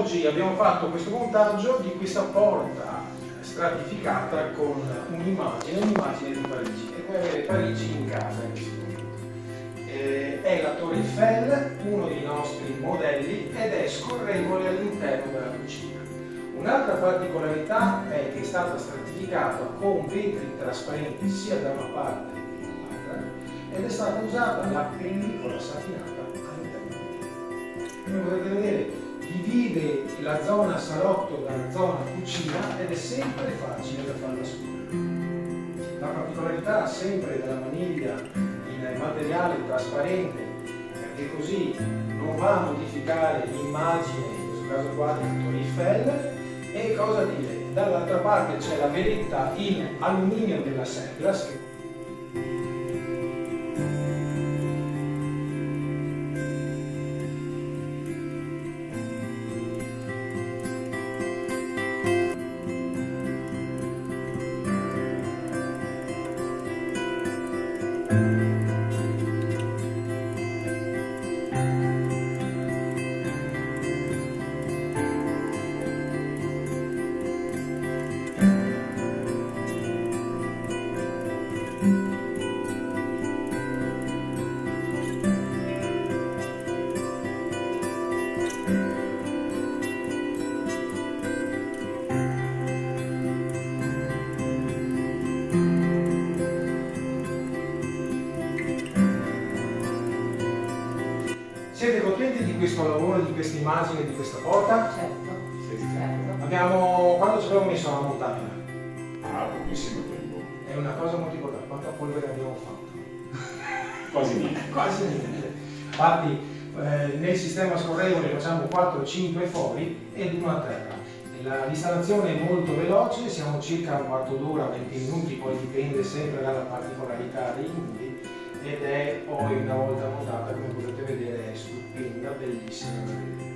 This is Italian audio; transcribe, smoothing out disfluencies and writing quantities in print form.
Oggi abbiamo fatto questo montaggio di questa porta stratificata con un'immagine di Parigi, e puoi avere Parigi in casa in questo momento. È la Torre Eiffel, uno dei nostri modelli, ed è scorrevole all'interno della cucina. Un'altra particolarità è che è stata stratificata con vetri trasparenti sia da una parte che dall'altra, ed è stata usata la pellicola satinata all'interno. Come potete vedere, divide la zona salotto dalla zona cucina ed è sempre facile da farla scorrere. La particolarità sempre della maniglia in materiale trasparente, perché così non va a modificare l'immagine, in questo caso qua di Torre Eiffel. E cosa dire? Dall'altra parte c'è la veretta in alluminio della Serglas. Siete contenti di questo lavoro, di questa immagine, di questa porta? Certo, Sì. certo. Quando ci abbiamo messo a montarla? Ah, pochissimo tempo. È una cosa molto importante. Quanta polvere abbiamo fatto? Quasi niente. Quasi niente. Infatti nel sistema scorrevole facciamo 4-5 fori ed uno a terra. L'installazione è molto veloce, siamo circa un quarto d'ora, 20 minuti, poi dipende sempre dalla particolarità dei muri, ed è poi una volta montata, come potete vedere, è stupenda, bellissima da vedere.